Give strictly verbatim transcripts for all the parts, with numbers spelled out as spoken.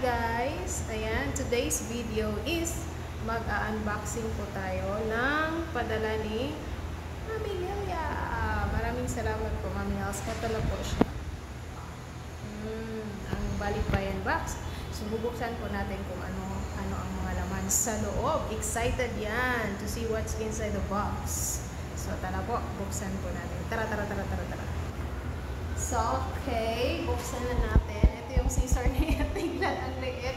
Guys, ayan, today's video is mag-unboxing po tayo ng padala ni Mommy Nelia. Maraming salamat po, Mommy Nelia. Katala po siya. Hmm, ang balikbayan box. So, bubuksan po natin kung ano, ano ang mga laman sa loob. Excited yan to see what's inside the box. So, tara po, buksan po natin. Tara, tara, tara, tara, tara. So, okay, buksan na natin. Ito yung scissor niya. Tingnan, ang liit.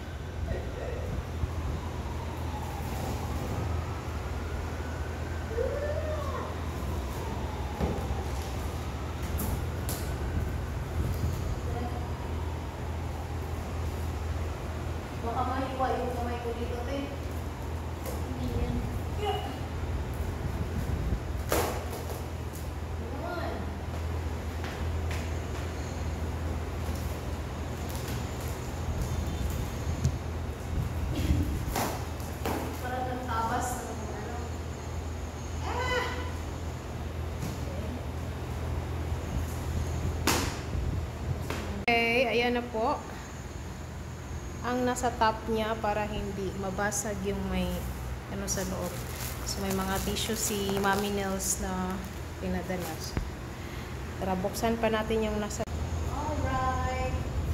Baka mahiwa yung kamay ko dito, te. Hindi yan. Yeah. Okay, ayan na po ang nasa top niya para hindi mabasag yung may ano sa loob. So may mga tissue si Mommy Nels na pinadala. Tara, buksan pa natin yung nasa. Alright.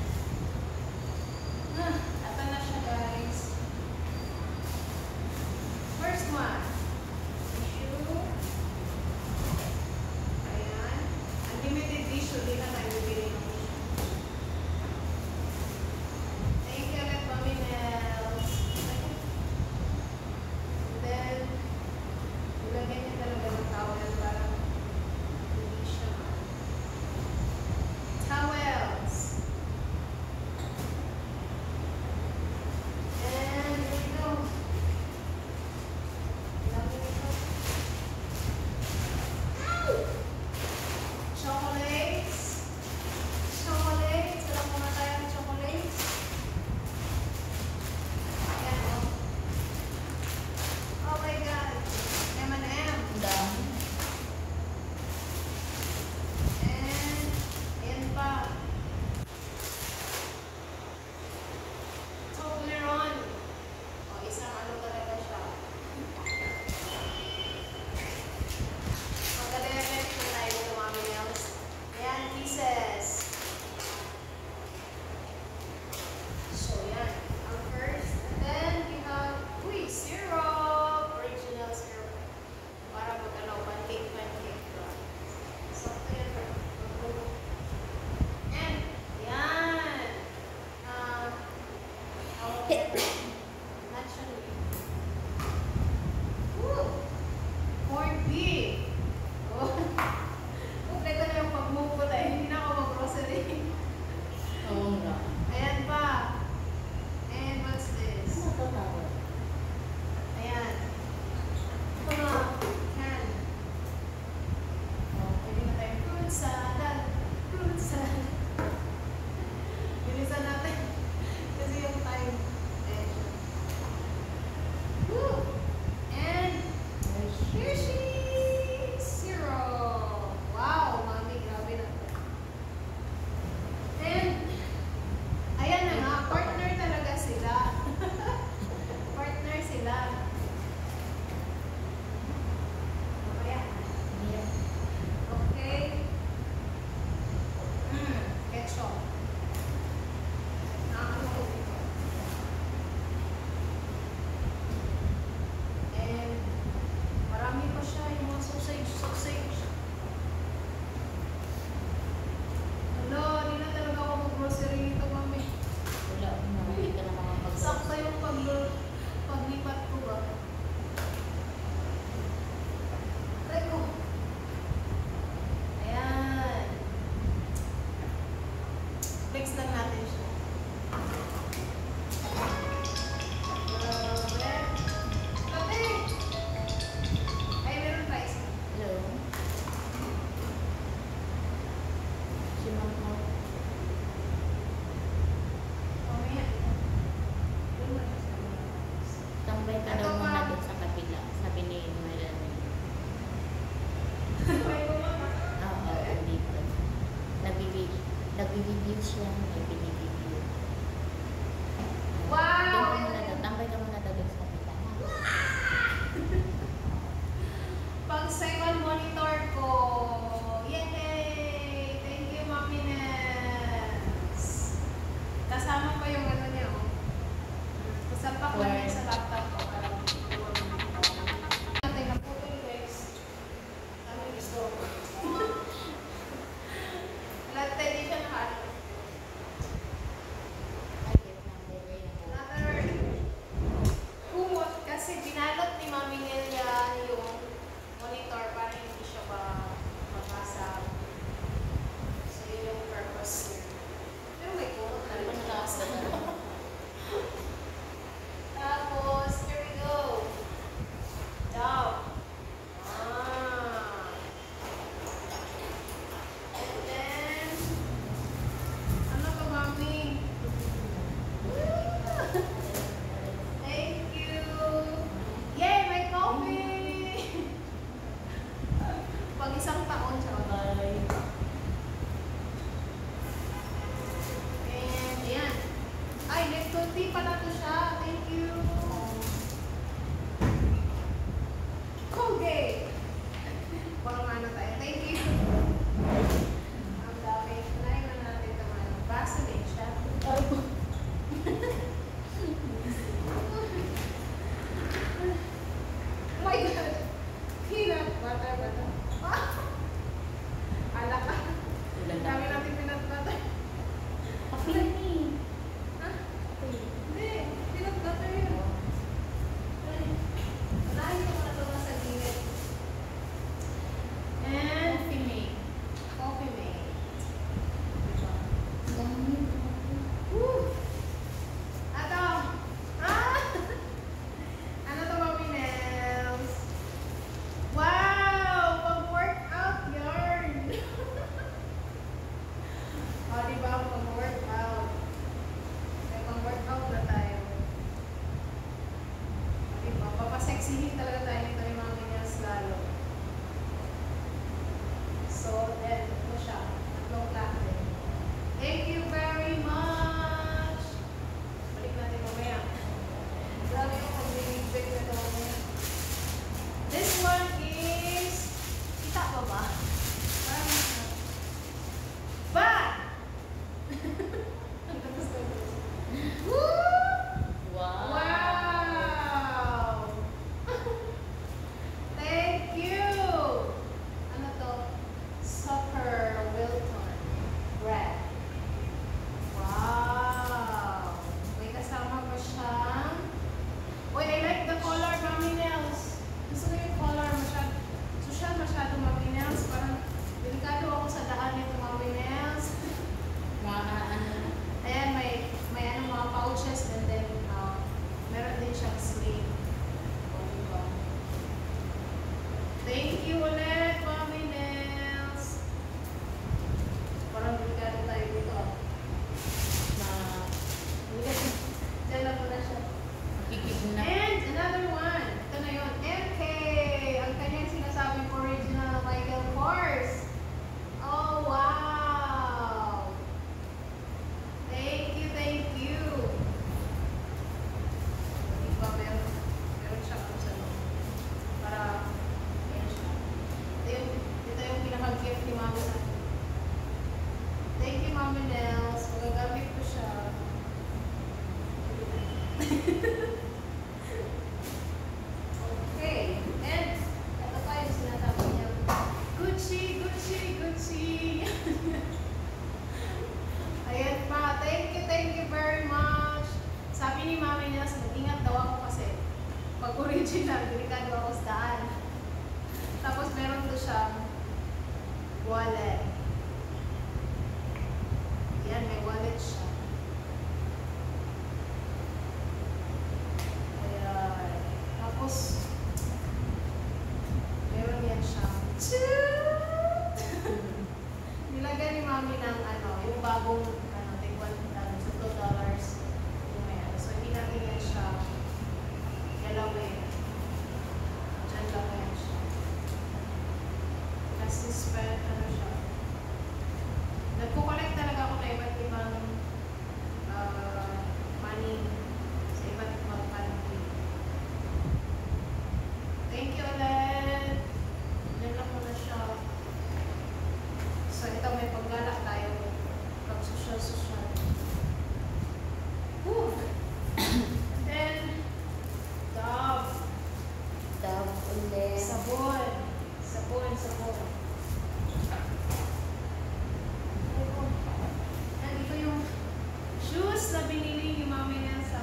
Ah, ito na siya, guys. First one. Tissue. Ayan. Unlimited tissue. Di na tayo bibili ng Nag-video siya, may binibigyo. Puti pa na to siya. Thank you. Colgate. Parang ano tayo. Thank you. Ang dami. Kunahin na natin ito mga Vaseline siya. Oh my God. Peanut butter ba ito? Alak ka. Ang dami natin peanut butter. Apini. Ha? Hindi. Peanut butter yun. Unahin ko muna ito sa gilid. And Coffee mate. coffee mate. Dami. Woo! Ato! Ah! Ano to, Mommy Nels? Wow! Pag-workout yarn! O, diba? Pag-workout. May pang-workout na tayo. O, diba? Papaseksihin talaga tayo nito ni Mommy Nels lalo. So, then, ito siya. Tatlong klase. Thank you very much! Balik natin mamaya. Grabe yung pag-big na ito mamaya. This one is... Kita pa ba? Parang... Ba! Ang tapos ko. Woo! Wow. Wow! Thank you! Ano to? Supper Wilton bread. Wow! May kasama pa siyang... Uy, I like the color, Mommy Nels. Gusto ko yung color. Masyado, social masyado, Mommy Nels. Parang delikado ako sa daan nito, Mommy Nels. Mga ano. Ayan, may, may ano, mga pouches and then uh, meron din siyang sleeve. O, diba? Thank you ulit, Mommy Nels. Parang delikado tayo dito. Na Diyan lang muna siya. makikidnap. And another one. Ito na yun. M K. Ang kanyang sinasabing original Michael Kors. Oh, wow. Thank you, thank you. Diba, meron, meron siya kung sa loob. Para, ayan siya. Ito yung, ito yung pinaka-gift ni Mami sa akin. Thank you, Mommy Nels. Magagamit ko siya. Okay. And, ito pa yung sinasabi niya. Gucci, Gucci, Gucci. Ayan pa. Thank you, thank you very much. Sabi ni Mami Nels, mag-ingat daw ako kasi pag original, delikado ako sa daan. Tapos meron to siyang wallet. Yan, may wallet siya. Ayan. Tapos, meron yan siyang nilagyan ni Mami ng ano, yung bagong ano, take one, ano, sa two dollars. Yung may ano. So, hindi natin yan siya galawin. Diyan lang yan siya. Kasi spend, ano siya. Nagko-collect talaga ako na iba't ibang uh, money sa iba't ibang country. Thank you ulit. Yan lang muna siya. So, ito may paggalak tayo. Pag social-social. Woo! And then, Dove. Dove ulit. Sabon. Sabon, sabon. And ito yung shoes na binili ni Mami Nels.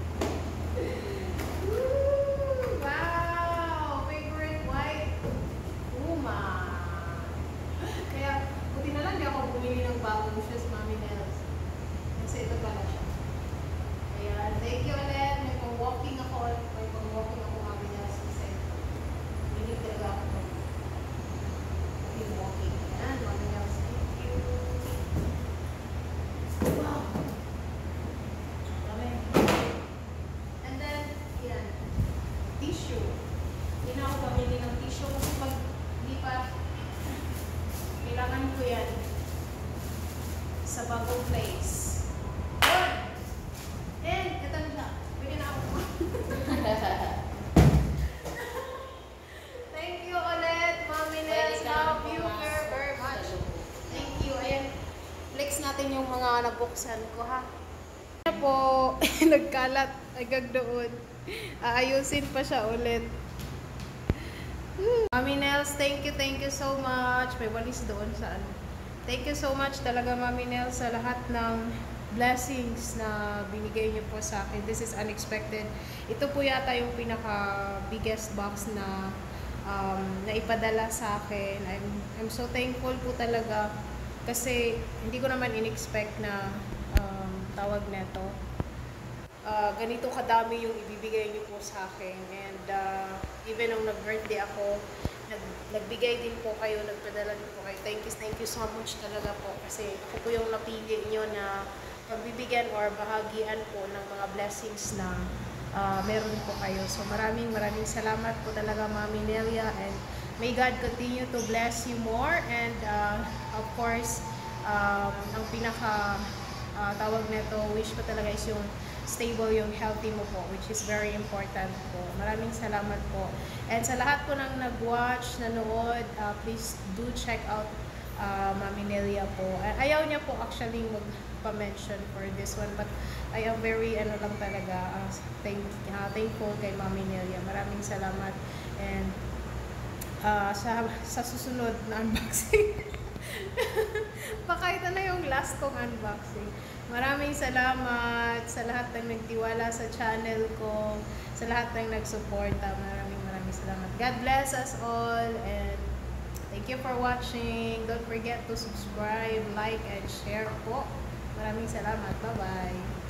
Woo! Wow! Favorite white Puma. Kaya, buti na lang di ako bumili ng bagong shoes, Mami Nels. Kasi ito pala siya. Ayan. Thank you ulit. May pang-walking ako. May pang-walking ako, Mami Nels. Kasi, hindi talaga ako walking. Ayan, Mami Nels. Thank you. Wow! Dami. And then, yan. Tissue. Hindi na ako pamili ng tissue kasi pag hindi pa kailangan ko yan sa bagong place. Yun! And, ito babuksan ko ha. Kaya po, nagkalat agad doon. Aayusin pa siya ulit. Mommy Nels, thank you, thank you so much. May walis doon sa ano. Thank you so much talaga, Mommy Nels, sa lahat ng blessings na binigay niyo po sa akin. This is unexpected. Ito po yata yung pinaka-biggest box na um, naipadala sa akin. I'm, I'm so thankful po talaga kasi hindi ko naman in-expect na um, tawag neto. Uh, ganito kadami yung ibibigay niyo po sa akin. And uh, even nung nag-birthday ako, nag, nagbigay din po kayo, nagpadala din po kayo. Thank you, thank you so much talaga po. Kasi ako po yung napili niyo na pagbibigyan or bahagian po ng mga blessings na uh, meron po kayo. So maraming maraming salamat po talaga, Mommy Nelia. And may God continue to bless you more. And uh, of course, um, ang pinaka uh, tawag nito, wish ko talaga is yung stable yung healthy mo po, which is very important po. Maraming salamat po. And sa lahat po ng nag-watch, nanood, uh, please do check out uh, Mommy Nelia po. Ayaw niya po actually magpa-mention for this one, but I am very, ano lang talaga, uh, thank, uh, thankful kay Mommy Nelia. Maraming salamat. And uh, sa, sa susunod na unboxing, baka ito na yung last kong unboxing. Maraming salamat sa lahat ng nagtiwala sa channel ko, sa lahat ng nagsuporta. Maraming maraming salamat. God bless us all and thank you for watching. Don't forget to subscribe, like, and share po. Maraming salamat. Bye-bye.